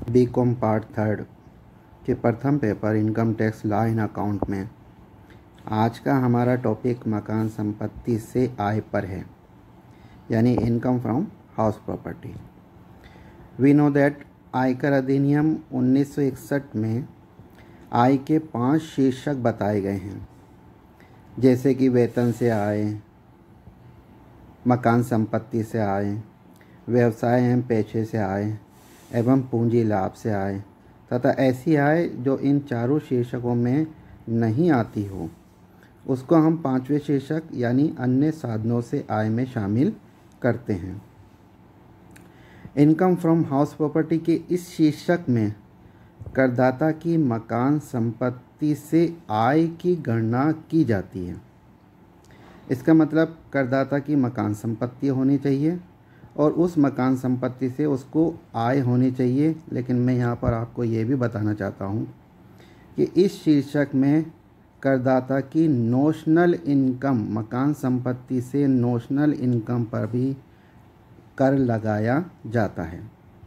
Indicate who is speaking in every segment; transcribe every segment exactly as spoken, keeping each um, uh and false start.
Speaker 1: B com part third के प्रथम paper income tax law in account में आज का हमारा टॉपिक मकान संपत्ति से आय पर है, यानी income from house property. We know that आयकर अधिनियम उन्नीस सौ इकसठ में आय के पांच शीर्षक बताए गए हैं, जैसे कि वेतन से आय, मकान संपत्ति से आय, व्यवसाय एवं पेशे से आय एवं पूंजी लाभ से आय तथा ऐसी आय जो इन चारों शीर्षकों में नहीं आती हो उसको हम पांचवें शीर्षक यानी अन्य साधनों से आय में शामिल करते हैं। इनकम फ्रॉम हाउस प्रॉपर्टी के इस शीर्षक में करदाता की मकान संपत्ति से आय की गणना की जाती है। इसका मतलब करदाता की मकान संपत्ति होनी चाहिए और उस मकान संपत्ति से उसको आय होनी चाहिए। लेकिन मैं यहाँ पर आपको ये भी बताना चाहता हूँ कि इस शीर्षक में करदाता की नोशनल इनकम, मकान संपत्ति से नोशनल इनकम पर भी कर लगाया जाता है।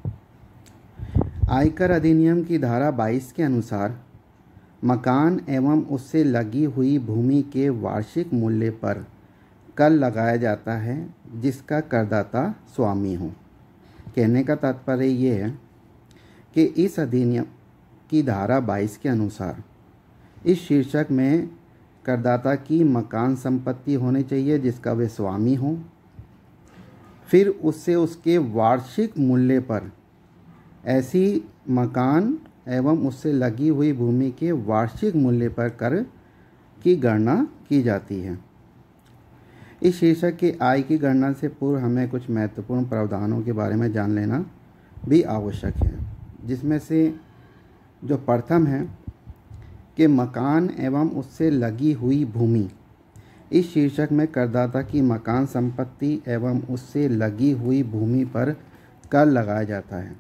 Speaker 1: आयकर अधिनियम की धारा बाईस के अनुसार मकान एवं उससे लगी हुई भूमि के वार्षिक मूल्य पर कर लगाया जाता है जिसका करदाता स्वामी हो। कहने का तात्पर्य ये है कि इस अधिनियम की धारा बाईस के अनुसार इस शीर्षक में करदाता की मकान संपत्ति होनी चाहिए जिसका वे स्वामी हो। फिर उससे उसके वार्षिक मूल्य पर ऐसी मकान एवं उससे लगी हुई भूमि के वार्षिक मूल्य पर कर की गणना की जाती है। इस शीर्षक की आय की गणना से पूर्व हमें कुछ महत्वपूर्ण प्रावधानों के बारे में जान लेना भी आवश्यक है, जिसमें से जो प्रथम है कि मकान एवं उससे लगी हुई भूमि। इस शीर्षक में करदाता की मकान संपत्ति एवं उससे लगी हुई भूमि पर कर लगाया जाता है।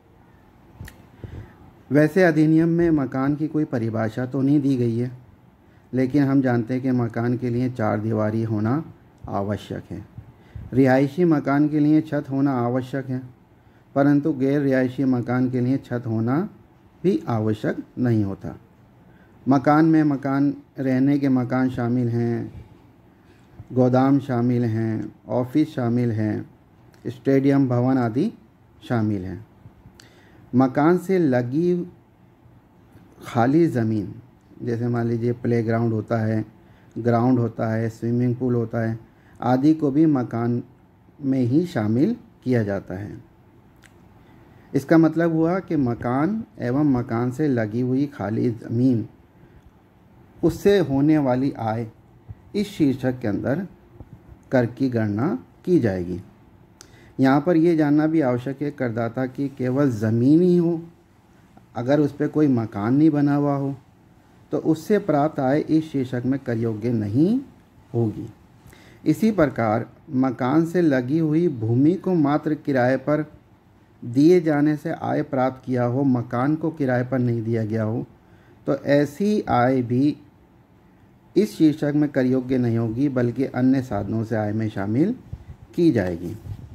Speaker 1: वैसे अधिनियम में मकान की कोई परिभाषा तो नहीं दी गई है, लेकिन हम जानते हैं कि मकान के लिए चार दीवारी होना आवश्यक है। रिहायशी मकान के लिए छत होना आवश्यक है, परंतु गैर रिहायशी मकान के लिए छत होना भी आवश्यक नहीं होता। मकान में मकान रहने के मकान शामिल हैं, गोदाम शामिल हैं, ऑफिस शामिल हैं, स्टेडियम भवन आदि शामिल हैं। मकान से लगी खाली ज़मीन, जैसे मान लीजिए प्लेग्राउंड होता है, ग्राउंड होता है, स्विमिंग पूल होता है आदि को भी मकान में ही शामिल किया जाता है। इसका मतलब हुआ कि मकान एवं मकान से लगी हुई खाली ज़मीन, उससे होने वाली आय इस शीर्षक के अंदर कर की गणना की जाएगी। यहाँ पर यह जानना भी आवश्यक है करदाता की केवल ज़मीन ही हो, अगर उस पर कोई मकान नहीं बना हुआ हो तो उससे प्राप्त आय इस शीर्षक में कर योग्य नहीं होगी। इसी प्रकार मकान से लगी हुई भूमि को मात्र किराए पर दिए जाने से आय प्राप्त किया हो, मकान को किराए पर नहीं दिया गया हो, तो ऐसी आय भी इस शीर्षक में कर योग्य नहीं होगी, बल्कि अन्य साधनों से आय में शामिल की जाएगी।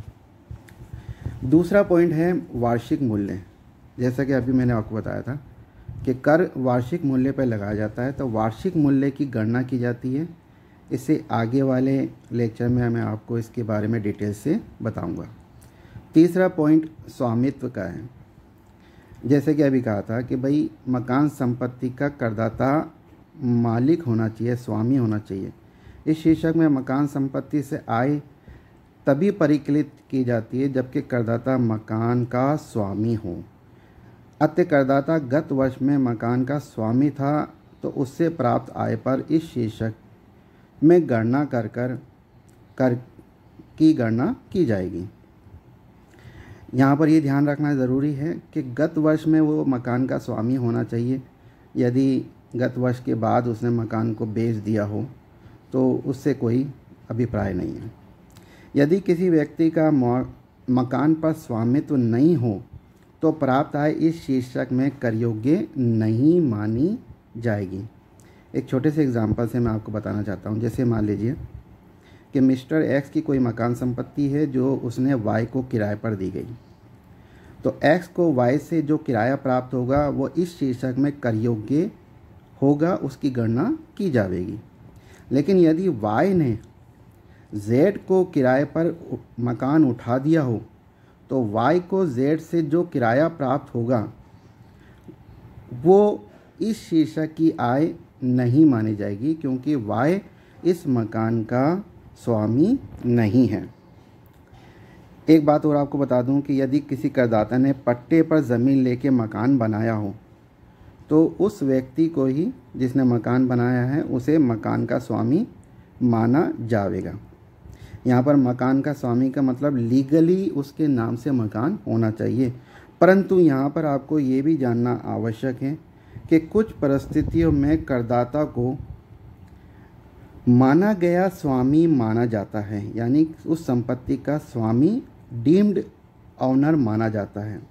Speaker 1: दूसरा पॉइंट है वार्षिक मूल्य। जैसा कि अभी मैंने आपको बताया था कि कर वार्षिक मूल्य पर लगाया जाता है, तो वार्षिक मूल्य की गणना की जाती है। इससे आगे वाले लेक्चर में मैं आपको इसके बारे में डिटेल से बताऊंगा। तीसरा पॉइंट स्वामित्व का है। जैसे कि अभी कहा था कि भाई मकान संपत्ति का करदाता मालिक होना चाहिए, स्वामी होना चाहिए। इस शीर्षक में मकान संपत्ति से आय तभी परिकलित की जाती है जबकि करदाता मकान का स्वामी हो। अतः करदाता गत वर्ष में मकान का स्वामी था तो उससे प्राप्त आय पर इस शीर्षक में गणना कर कर कर की गणना की जाएगी। यहाँ पर यह ध्यान रखना ज़रूरी है कि गत वर्ष में वो मकान का स्वामी होना चाहिए। यदि गत वर्ष के बाद उसने मकान को बेच दिया हो तो उससे कोई अभिप्राय नहीं है। यदि किसी व्यक्ति का मकान पर स्वामित्व नहीं हो तो प्राप्त आय इस शीर्षक में कर योग्य नहीं मानी जाएगी। एक छोटे से एग्जांपल से मैं आपको बताना चाहता हूँ। जैसे मान लीजिए कि मिस्टर एक्स की कोई मकान संपत्ति है जो उसने वाई को किराए पर दी गई। तो एक्स को वाई से जो किराया प्राप्त होगा वो इस शीर्षक में कर योग्य होगा, उसकी गणना की जाएगी। लेकिन यदि वाई ने जेड को किराए पर मकान उठा दिया हो तो वाई को जेड से जो किराया प्राप्त होगा वो इस शीर्षक की आय नहीं मानी जाएगी, क्योंकि वाई इस मकान का स्वामी नहीं है। एक बात और आपको बता दूं कि यदि किसी करदाता ने पट्टे पर ज़मीन लेके मकान बनाया हो तो उस व्यक्ति को ही, जिसने मकान बनाया है, उसे मकान का स्वामी माना जाएगा। यहाँ पर मकान का स्वामी का मतलब लीगली उसके नाम से मकान होना चाहिए। परंतु यहाँ पर आपको ये भी जानना आवश्यक है कि कुछ परिस्थितियों में करदाता को माना गया स्वामी माना जाता है, यानी उस संपत्ति का स्वामी डीम्ड ऑनर माना जाता है।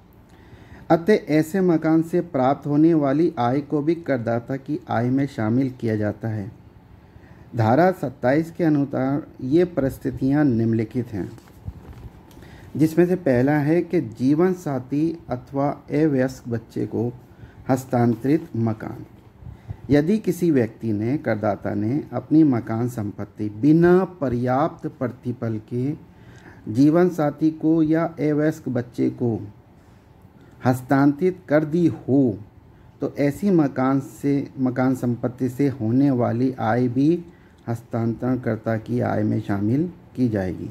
Speaker 1: अतः ऐसे मकान से प्राप्त होने वाली आय को भी करदाता की आय में शामिल किया जाता है। धारा सत्ताईस के अनुसार ये परिस्थितियां निम्नलिखित हैं, जिसमें से पहला है कि जीवन साथी अथवा अवयस्क बच्चे को हस्तांतरित मकान। यदि किसी व्यक्ति ने करदाता ने अपनी मकान संपत्ति बिना पर्याप्त प्रतिफल के जीवन साथी को या अवयस्क बच्चे को हस्तांतरित कर दी हो तो ऐसी मकान से मकान संपत्ति से होने वाली आय भी हस्तांतरणकर्ता की आय में शामिल की जाएगी।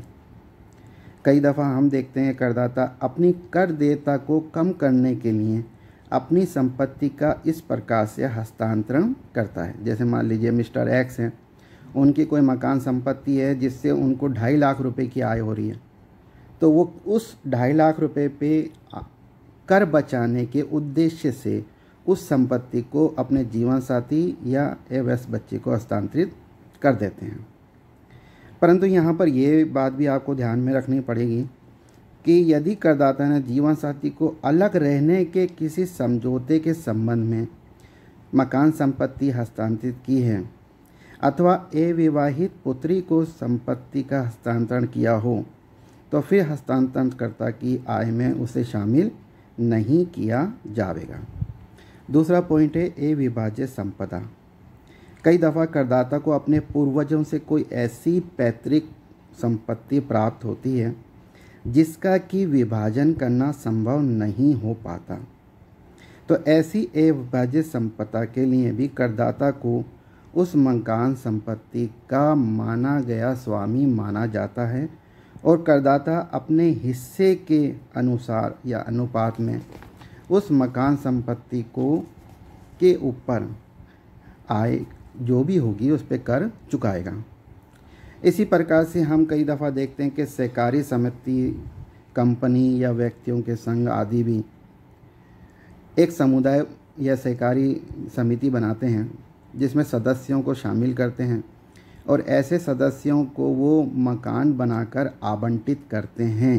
Speaker 1: कई दफ़ा हम देखते हैं करदाता अपनी कर देयता को कम करने के लिए अपनी संपत्ति का इस प्रकार से हस्तांतरण करता है। जैसे मान लीजिए मिस्टर एक्स हैं, उनकी कोई मकान संपत्ति है जिससे उनको ढाई लाख रुपए की आय हो रही है, तो वो उस ढाई लाख रुपए पे कर बचाने के उद्देश्य से उस संपत्ति को अपने जीवन साथी या अवयस्क बच्चे को हस्तांतरित कर देते हैं। परंतु यहाँ पर ये बात भी आपको ध्यान में रखनी पड़ेगी कि यदि करदाता ने जीवन साथी को अलग रहने के किसी समझौते के संबंध में मकान संपत्ति हस्तांतरित की है अथवा अविवाहित पुत्री को संपत्ति का हस्तांतरण किया हो तो फिर हस्तांतरणकर्ता की आय में उसे शामिल नहीं किया जाएगा। दूसरा पॉइंट है अविभाज्य संपदा। कई दफ़ा करदाता को अपने पूर्वजों से कोई ऐसी पैतृक संपत्ति प्राप्त होती है जिसका कि विभाजन करना संभव नहीं हो पाता, तो ऐसी अविभाज्य संपदा के लिए भी करदाता को उस मकान संपत्ति का माना गया स्वामी माना जाता है और करदाता अपने हिस्से के अनुसार या अनुपात में उस मकान संपत्ति को के ऊपर आय जो भी होगी उस पर कर चुकाएगा। इसी प्रकार से हम कई दफ़ा देखते हैं कि सहकारी समिति, कंपनी या व्यक्तियों के संघ आदि भी एक समुदाय या सहकारी समिति बनाते हैं जिसमें सदस्यों को शामिल करते हैं और ऐसे सदस्यों को वो मकान बनाकर आवंटित करते हैं।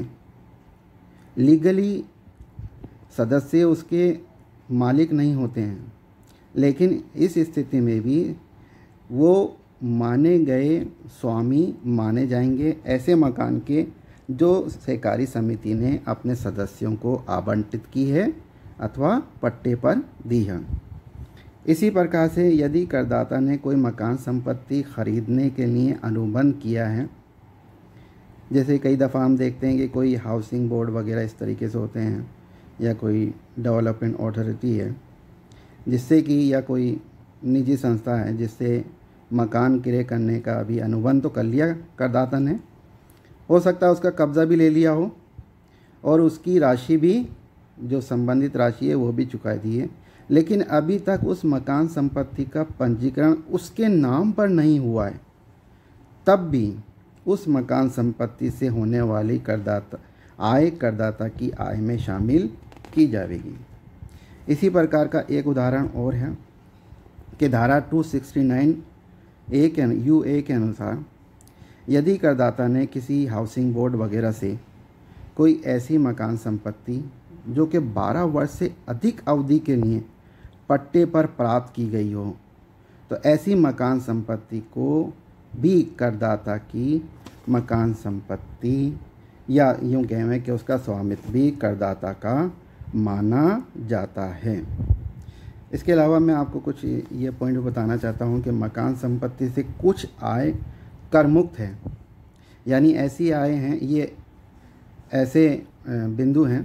Speaker 1: लीगली सदस्य उसके मालिक नहीं होते हैं, लेकिन इस स्थिति में भी वो माने गए स्वामी माने जाएंगे ऐसे मकान के जो सहकारी समिति ने अपने सदस्यों को आवंटित की है अथवा पट्टे पर दी है। इसी प्रकार से यदि करदाता ने कोई मकान संपत्ति खरीदने के लिए अनुबंध किया है, जैसे कई दफ़ा हम देखते हैं कि कोई हाउसिंग बोर्ड वगैरह इस तरीके से होते हैं या कोई डेवलपमेंट अथॉरिटी है जिससे कि या कोई निजी संस्था है जिससे मकान क्रय करने का अभी अनुबंध तो कर लिया करदाता ने, हो सकता है उसका कब्ज़ा भी ले लिया हो और उसकी राशि भी जो संबंधित राशि है वो भी चुका दी है, लेकिन अभी तक उस मकान संपत्ति का पंजीकरण उसके नाम पर नहीं हुआ है, तब भी उस मकान संपत्ति से होने वाली करदाता आय करदाता की आय में शामिल की जाएगी। इसी प्रकार का एक उदाहरण और है कि धारा दो सौ उनहत्तर ए के यू ए के अनुसार यदि करदाता ने किसी हाउसिंग बोर्ड वगैरह से कोई ऐसी मकान संपत्ति जो कि बारह वर्ष से अधिक अवधि के लिए पट्टे पर प्राप्त की गई हो तो ऐसी मकान संपत्ति को भी करदाता की मकान संपत्ति या यूँ कहें कि उसका स्वामित्व भी करदाता का माना जाता है। इसके अलावा मैं आपको कुछ ये पॉइंट बताना चाहता हूँ कि मकान संपत्ति से कुछ आय कर मुक्त है, यानी ऐसी आय हैं, ये ऐसे बिंदु हैं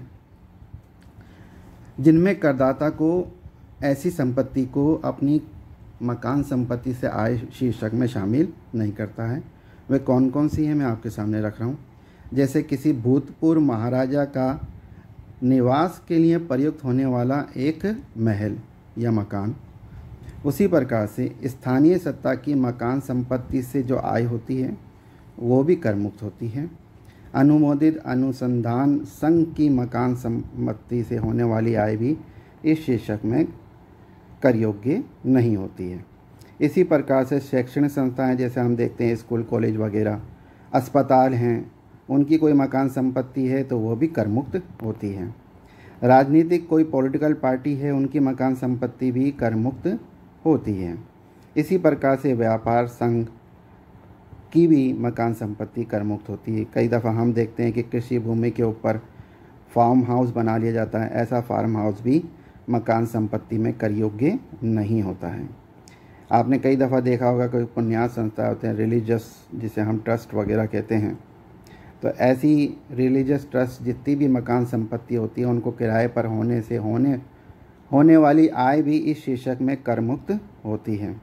Speaker 1: जिनमें करदाता को ऐसी संपत्ति को अपनी मकान संपत्ति से आय शीर्षक में शामिल नहीं करता है। वे कौन कौन सी हैं मैं आपके सामने रख रहा हूँ। जैसे किसी भूतपूर्व महाराजा का निवास के लिए प्रयुक्त होने वाला एक महल या मकान, उसी प्रकार से स्थानीय सत्ता की मकान संपत्ति से जो आय होती है वो भी कर मुक्त होती है। अनुमोदित अनुसंधान संघ की मकान संपत्ति से होने वाली आय भी इस शीर्षक में कर योग्य नहीं होती है। इसी प्रकार से शैक्षणिक संस्थाएं, जैसे हम देखते हैं स्कूल कॉलेज वगैरह, अस्पताल हैं, उनकी कोई मकान संपत्ति है तो वो भी कर मुक्त होती है। राजनीतिक कोई पॉलिटिकल पार्टी है, उनकी मकान संपत्ति भी कर मुक्त होती है। इसी प्रकार से व्यापार संघ की भी मकान संपत्ति कर मुक्त होती है। कई दफ़ा हम देखते हैं कि कृषि भूमि के ऊपर फार्म हाउस बना लिया जाता है, ऐसा फार्म हाउस भी मकान संपत्ति में कर योग्य नहीं होता है। आपने कई दफ़ा देखा होगा कोई पुण्यास संस्था होते हैं, रिलीजियस, जिसे हम ट्रस्ट वगैरह कहते हैं, तो ऐसी रिलीजियस ट्रस्ट जितनी भी मकान संपत्ति होती है उनको किराए पर होने से होने होने वाली आय भी इस शीर्षक में कर मुक्त होती है।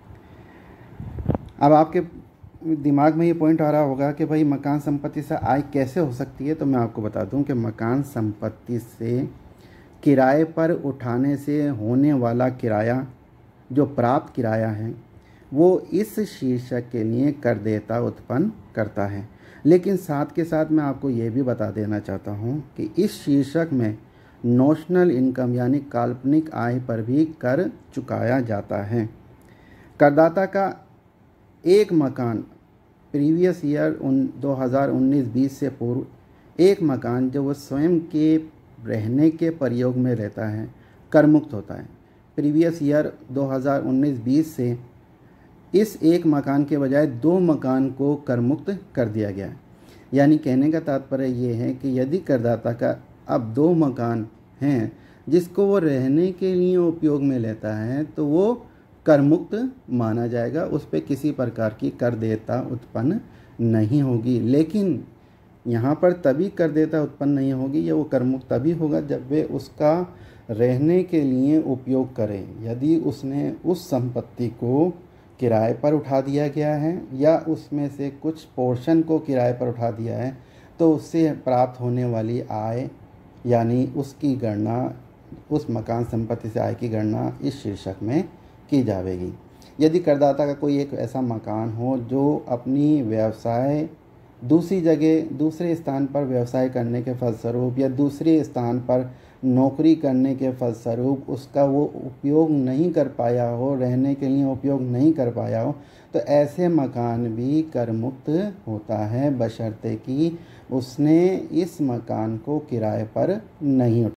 Speaker 1: अब आपके दिमाग में ये पॉइंट आ रहा होगा कि भाई मकान संपत्ति से आय कैसे हो सकती है, तो मैं आपको बता दूं कि मकान संपत्ति से किराए पर उठाने से होने वाला किराया, जो प्राप्त किराया है, वो इस शीर्षक के लिए कर देयता उत्पन्न करता है। लेकिन साथ के साथ मैं आपको ये भी बता देना चाहता हूँ कि इस शीर्षक में नोशनल इनकम यानी काल्पनिक आय पर भी कर चुकाया जाता है। करदाता का एक मकान प्रीवियस ईयर उन दो हज़ार उन्नीस बीस से पूर्व एक मकान जो वो स्वयं के रहने के प्रयोग में रहता है कर मुक्त होता है। प्रीवियस ईयर दो हज़ार उन्नीस बीस से इस एक मकान के बजाय दो मकान को कर मुक्त कर दिया गया है। यानी कहने का तात्पर्य ये है कि यदि करदाता का अब दो मकान हैं जिसको वो रहने के लिए उपयोग में लेता है तो वो कर मुक्त माना जाएगा, उस पर किसी प्रकार की कर देयता उत्पन्न नहीं होगी। लेकिन यहाँ पर तभी कर देयता उत्पन्न नहीं होगी या वो कर मुक्त तभी होगा जब वे उसका रहने के लिए उपयोग करें। यदि उसने उस संपत्ति को किराए पर उठा दिया गया है या उसमें से कुछ पोर्शन को किराए पर उठा दिया है तो उससे प्राप्त होने वाली आय यानी उसकी गणना, उस मकान संपत्ति से आय की गणना इस शीर्षक में की जाएगी। यदि करदाता का कोई एक ऐसा मकान हो जो अपनी व्यवसाय दूसरी जगह दूसरे स्थान पर व्यवसाय करने के फलस्वरूप या दूसरे स्थान पर नौकरी करने के फलस्वरूप उसका वो उपयोग नहीं कर पाया हो, रहने के लिए उपयोग नहीं कर पाया हो, तो ऐसे मकान भी कर मुक्त होता है, बशर्ते कि उसने इस मकान को किराए पर नहीं